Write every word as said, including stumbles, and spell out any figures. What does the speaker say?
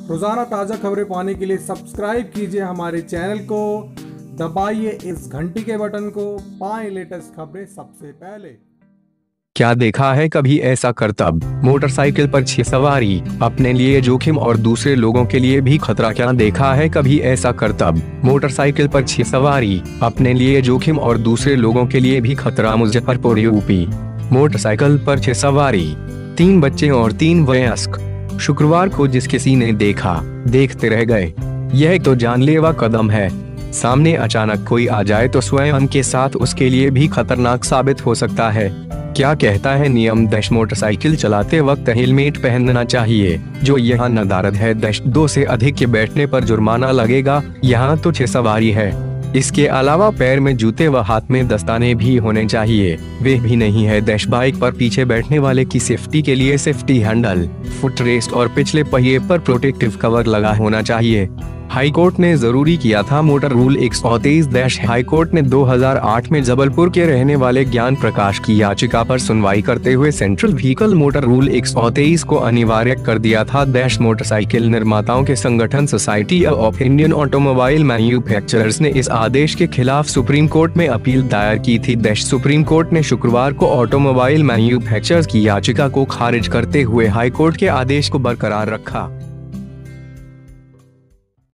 रोजाना ताज़ा खबरें पाने के लिए सब्सक्राइब कीजिए हमारे चैनल को, दबाइए इस घंटी के बटन को, पाएं लेटेस्ट खबरें सबसे पहले। क्या देखा है कभी ऐसा करतब? मोटरसाइकिल पर छह सवारी, अपने लिए जोखिम और दूसरे लोगों के लिए भी खतरा। क्या देखा है कभी ऐसा करतब? मोटरसाइकिल पर छह सवारी, अपने लिए जोखिम और दूसरे लोगों के लिए भी खतरा। मुजफ्फरपुर यूपी। मोटरसाइकिल पर छह सवारी, तीन बच्चे और तीन वयस्क। शुक्रवार को जिस किसी ने देखा, देखते रह गए। यह तो जानलेवा कदम है। सामने अचानक कोई आ जाए तो स्वयं के साथ उसके लिए भी खतरनाक साबित हो सकता है। क्या कहता है नियम? दश मोटरसाइकिल चलाते वक्त हेलमेट पहनना चाहिए। जो यहाँ नदारद है, दश दो से अधिक के बैठने पर जुर्माना लगेगा। यहाँ तो छह सवारी है। इसके अलावा पैर में जूते व हाथ में दस्ताने भी होने चाहिए। वे भी नहीं है। दश बाइक पर पीछे बैठने वाले की सेफ्टी के लिए सेफ्टी हैंडल, फुट रेस्ट और पिछले पहिए पर प्रोटेक्टिव कवर लगा होना चाहिए। हाईकोर्ट ने जरूरी किया था मोटर रूल एक सौ तेईस। हाईकोर्ट ने दो हज़ार आठ में जबलपुर के रहने वाले ज्ञान प्रकाश की याचिका पर सुनवाई करते हुए सेंट्रल व्हीकल मोटर रूल एक सौ तेईस को अनिवार्य कर दिया था। देश मोटरसाइकिल निर्माताओं के संगठन Society of Indian Automobile Manufacturers ने इस आदेश के खिलाफ सुप्रीम कोर्ट में अपील दायर की थी। देश सुप्रीम कोर्ट ने शुक्रवार को ऑटोमोबाइल मैन्युफैक्चरर्स की याचिका को खारिज करते हुए हाईकोर्ट के आदेश को बरकरार रखा।